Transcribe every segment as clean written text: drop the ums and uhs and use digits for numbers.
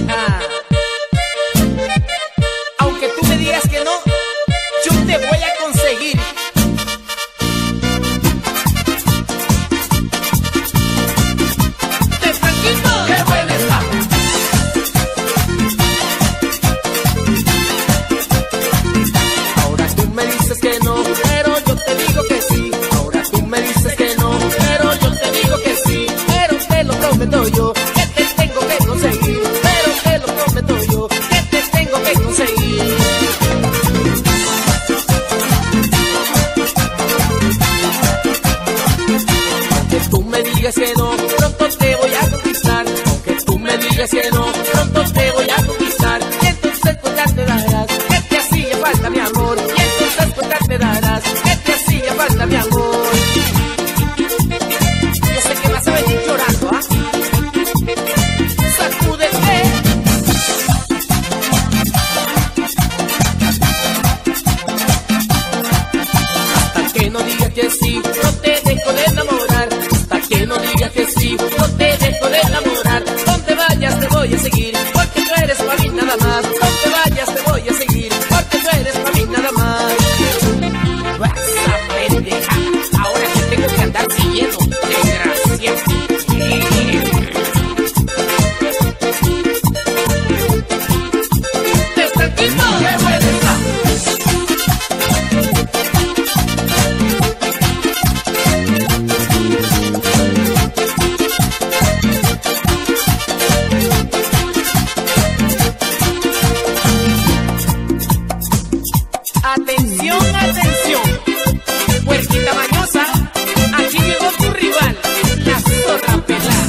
Aunque tú me digas que no, yo te voy a conseguir. ¡De Franquito! ¡Qué buena está! Ahora tú me dices que no, pero yo te digo que sí. Ahora tú me dices que no, pero yo te digo que sí. Pero te lo prometo yo, que te tengo que conseguir. Pero te lo prometo yo, que te tengo que conseguir. Aunque tú me digas que no, pronto te voy a conquistar. Aunque tú me digas que no, pronto te voy a conquistar. Y entonces pues ya te darás que te hacía falta mi amor. Y entonces pues ya te darás que te hacía falta mi amor. Yo sé que vas a venir llorando, ¿ah? Sacúdete. Hasta que no digas que sí, no te dejo de enamorar. Hasta que no digas que sí, no te dejo de enamorar. Donde vayas te voy a seguir, porque tú eres para mí nada más. Donde vayas te voy a seguir, porque tú eres para mí nada más. Vas a pendeja, ahora te tengo que andar siguiendo, desgraciado. ¡De Franquito! ¡Qué buena está! Atención, atención, puerquita mañosa, aquí llegó tu rival, la zorra pelada.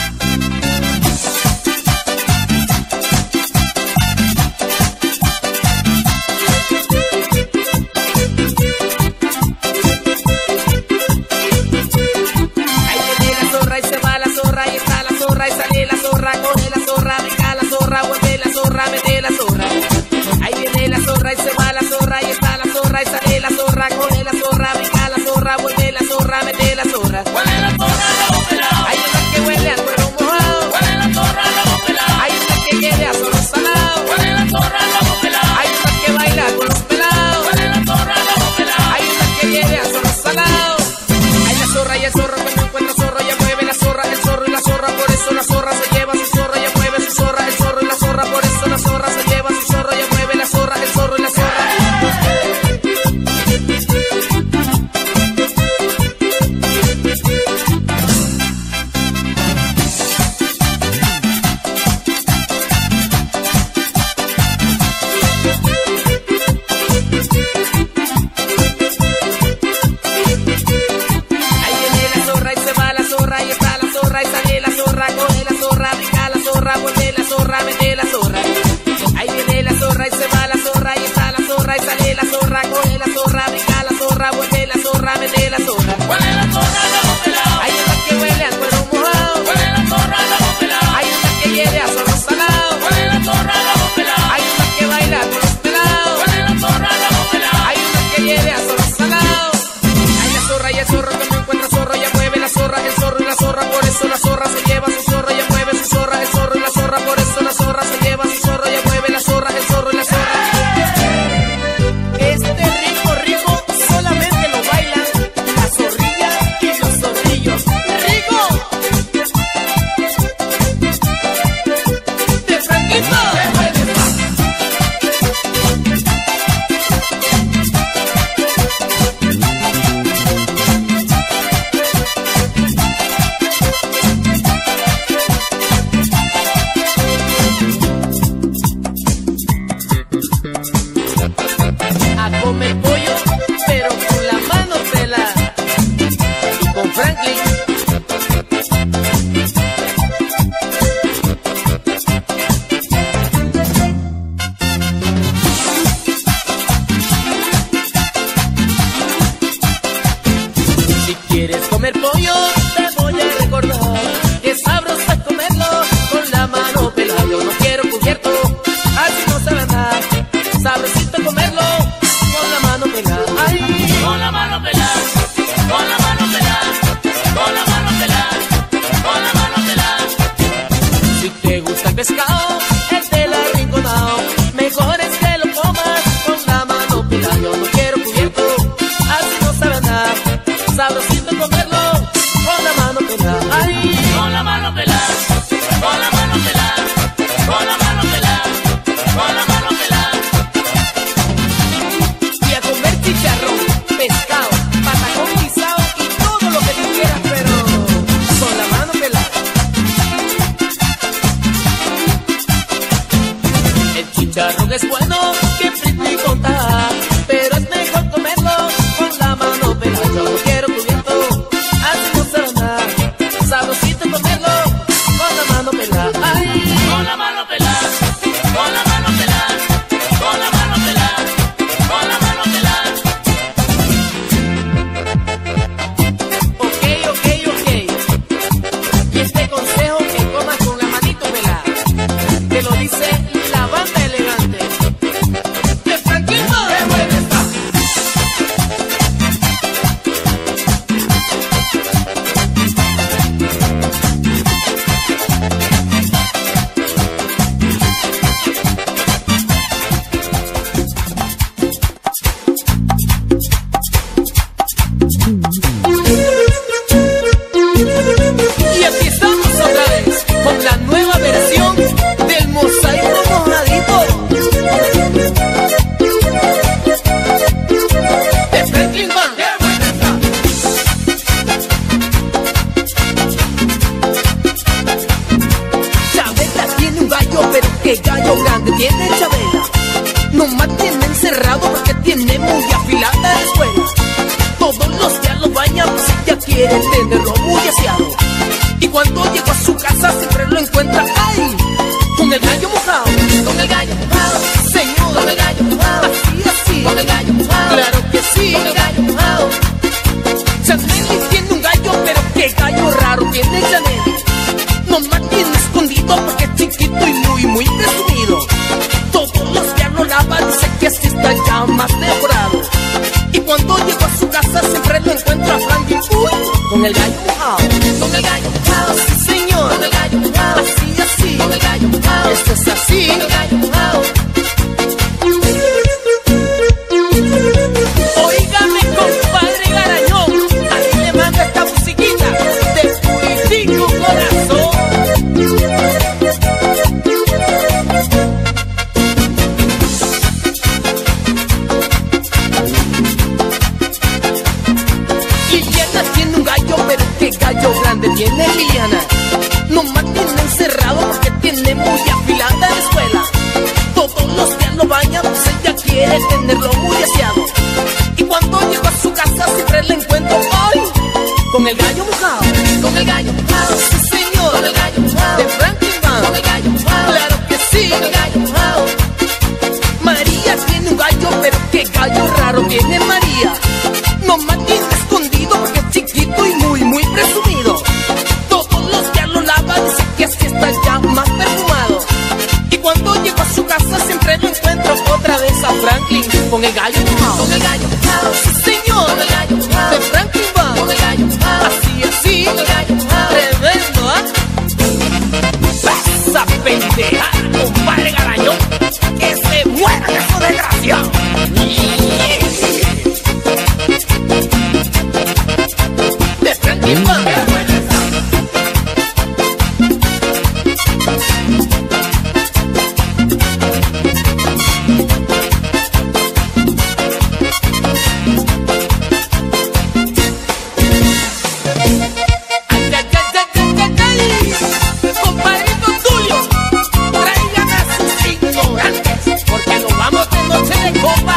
Ahí viene la zorra y se va la zorra, y está la zorra y sale la zorra, coge la zorra, venga la zorra, vuelve la zorra, mete la zorra. Ahí viene la zorra y se va la zorra, y está la zorra y sale la zorra, coge la zorra, venga la zorra, vuelve la zorra, mete la zorra. Huele la zorra a lobo pelado. Hay una que huele al cuero mojado, Huele la zorra a lobo pelado. hay una que quiere a zorro salado, Huele la zorra a lobo pelado. hay una que baila con los pelados, Huele la zorra a lobo pelado. hay una que quiere a zorro salado. Hay la zorra y el zorro, cuando encuentra zorro ya mueve la zorra, el zorro y la zorra, por eso la zorra se lleva su zorra, ya mueve su zorra, el zorro y la zorra, por eso la zorra se lleva su zorra, ya mueve la zorra, el zorro y la zorra. Ahí viene la zorra y se va la zorra, y está la zorra y sale la zorra, coge la zorra, brinca la zorra, vuelve la zorra, mete la zorra. Ahí viene la zorra y se va la zorra, y está la zorra y sale la zorra, coge la zorra, brinca la zorra, vuelve la zorra, mete la zorra. Huele la zorra a lobo pelado. Hay una que huele al cuero mojado, Huele la zorra a lobo pelado. hay una que quiere a zorro salado, Huele la zorra a lobo pelado. hay una que baila con los pelados, Huele la zorra a lobo pelado. hay una que quiere a zorro salado. Hay la zorra y el zorro, cuando encuentra zorro ya mueve la zorra, el zorro y la zorra, por eso la zorra se lleva su zorra, ya mueve su zorra, el zorro y la zorra, por eso la zorra se lleva su zorra, ya mueve la zorra, el zorro y la zorra. Este rico, rico, solamente lo bailan la zorrilla y los zorrillos. ¡Rico! ¡De Franquito! ¡Qué buena está! A comer pollo, pero con la mano pelada. Y con Franklin. Si quieres comer pollo, te voy a recordar que es sabroso comerlo con la mano pelada. Yo no quiero cubierto, así no sabe nada. Sabrosito comerlo con la mano pelada. Ay. Con la mano pelada. Con la mano pelada. Con la mano pelada. Con la mano pelada. Si te gusta el pescado, chicharrón es bueno, que frito y contar, pero es mejor comerlo con la mano pelada. Yo no quiero cubierto, así no será nada. Sabrosito comerlo con la mano pelada. Ay, con la mano pelada, con la mano pelada, con la mano pelada, con la mano pelada. Ok. Y este consejo que comas con la manito pelada, te lo dice la banda elegante de Franklin Band. ¡Qué buena está! Y aquí estamos otra vez con la nueva versión del Mosaico Mojadito de Franklin Band. ¡Qué buena está! Chabela tiene un gallo, pero qué gallo grande tiene Chabela. No más tiene encerrado porque tiene muy afilada la escuela. Todos los días lo bañan, pues ella quiere tenerlo muy aseado. Y cuando llego a su casa siempre lo encuentra, ¡ay! Con el gallo mojado, con el gallo mojado, señor, con el gallo mojado, así, con el gallo mojado, claro que sí, con el gallo mojado. Chaneli tiene un gallo, pero qué gallo raro tiene Chaneli. No más tiene escondido porque es chiquito y muy presumido. Todos los días lo lava, dice que así está ya más mejorado. Y cuando llego a su casa siempre lo encuentro a Franklin, uy, con el gallo mojado, con el gallo mojado, sí señor, con el gallo mojado, así, con el gallo mojado, esto es así, con el gallo mojado. Óigame, compadre Garañón, ahí le manda esta musiquita de Puritico Corazón. Liliana tiene un gallo, pero qué gallo grande tiene Liliana. No más tiene encerrado porque tiene muy afilada la escuela. Todos los días lo baña, pues ella quiere tenerlo muy aseado. Y cuando llego a su casa siempre le encuentro, ¡ay! Con el gallo mojado, con el gallo mojado, sí señor, con el gallo mojado, de Franklin Band, con el gallo mojado, claro que sí, con el gallo mojado. María tiene un gallo, pero qué gallo raro tiene María. No más tiene escondido porque es chiquito y muy presumido. Todos los días lo lava, dice que así está ya más perfumado. Y cuando llego a su casa siempre lo encuentro otra vez a Franklin con el gallo mojado, con el gallo mojado, sí señor, con el gallo mojado, de Franklin Band, con el gallo mojado, así, con el gallo mojado, tremendo, ¿ah? Esa pendeja, compadre Garañón, que se muera de su desgracia. De Franklin Band. Compadrito Tulio, traigan a sus ignorantes, porque nos vamos de noche de copa.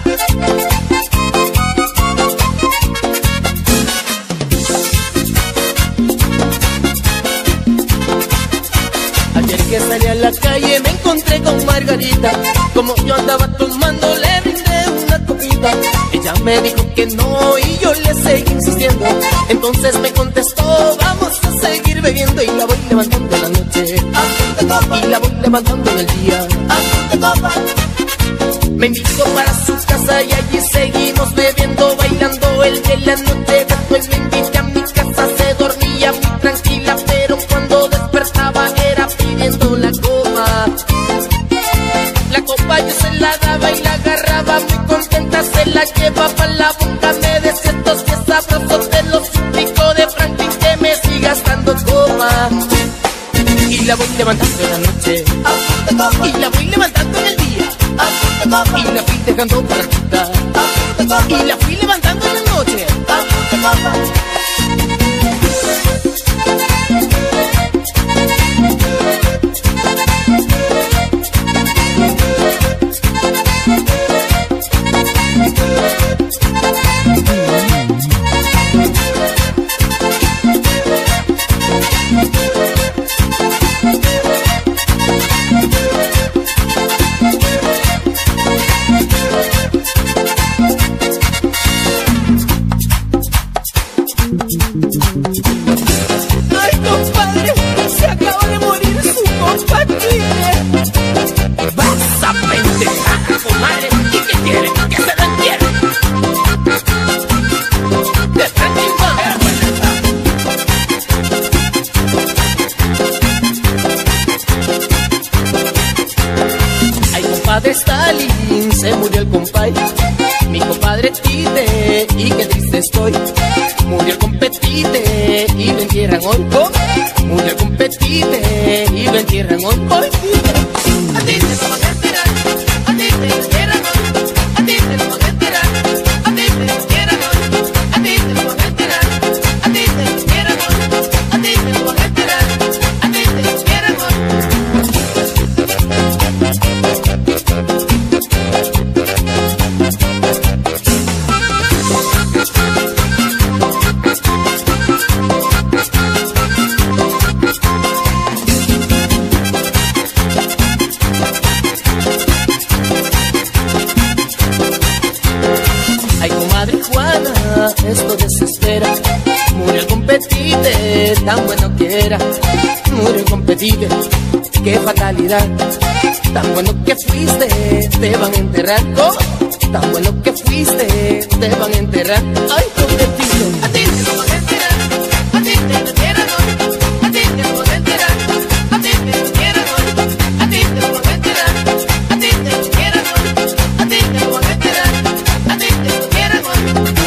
Ayer que salí a la calle me encontré con Margarita. Como yo andaba tomando le brindé una copita. Ella me dijo que no y yo le seguí insistiendo. Entonces me contestó, vamos a seguir bebiendo. Y la voy levantando en la noche, y la voy levantando en el día. Me invitó para su casa y allí seguimos bebiendo, bailando el de la noche. Después me invité a mi casa, se dormía muy tranquila, pero cuando despertaba era pidiendo la copa. La copa yo se la daba y la agarraba muy contenta, se la llevaba a la boca, me decía estos pies sabrosos, te lo suplico de Franklin que me sigas dando copa. Y la voy levantando en la noche, y la voy levantando en el día, y la fui dejando partida, y la fui levantando en la noche. Stalin, se murió el compay, mi compadre Tite, y qué triste estoy. Murió el competite y lo entierran hoy. Murió el competite y lo entierran hoy. A ti te lo van a enterrar, a ti te lo entierran hoy. A ti te lo van a enterrar, a ti te lo entierran hoy. A ti te lo van a enterrar, a ti te lo entierran hoy. A ti te lo van a enterrar, a ti te lo entierran hoy. Ay, comadre Juana, esto desespera. Murió el competite, tan bueno que era. Murió el competite, qué fatalidad. Tan bueno que fuiste, te van a enterrar. Tan bueno que fuiste, te van a enterrar. Ay, competite, a ti te lo van a enterrar, a ti te lo entierran hoy. A ti te lo van a enterrar, a ti te lo entierran hoy. A ti te lo van a enterrar, a ti te lo entierran hoy. A ti te lo van a enterrar, a ti te lo entierran hoy.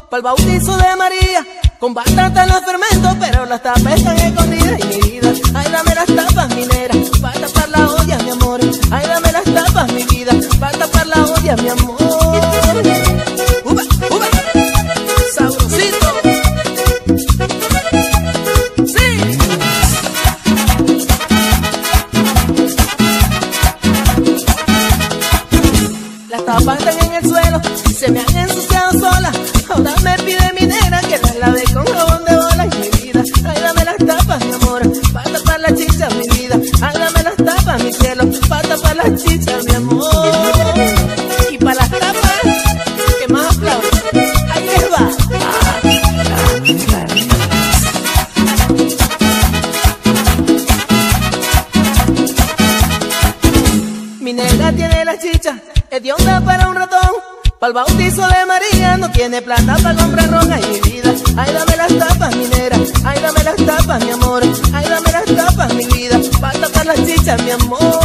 pa'l bautizo de María. Con batata los fermento, pero las tapas están escondidas. Y mi vida, ay dame las tapas, minera, pa' tapar la olla, mi amor. Ay dame las tapas, mi vida, pa' tapar la olla, mi amor. ¡Uba, uba! ¡Sabrosito! ¡Sí! Las tapas están en el suelo y se me han ensuciado solas. Ahora me pide mi nena que las lave con jabón de bola. Y mi vida, ay dame las tapas, mi amor, pa' tapar las chichas, mi vida. Ay dame las tapas, mi cielo, pa' tapar las chichas, mi amor. Y pa' las tapas, que más aplausos, ahí les va. Mi nena tiene las chichas hedionda para un ratón. Pa'l bautizo de María no tiene plata pa' comprar roja. Y mi vida, ay dame las tapas, minera, ay dame las tapas, mi amor. Ay dame las tapas, mi vida, pa' tapar las chichas, mi amor.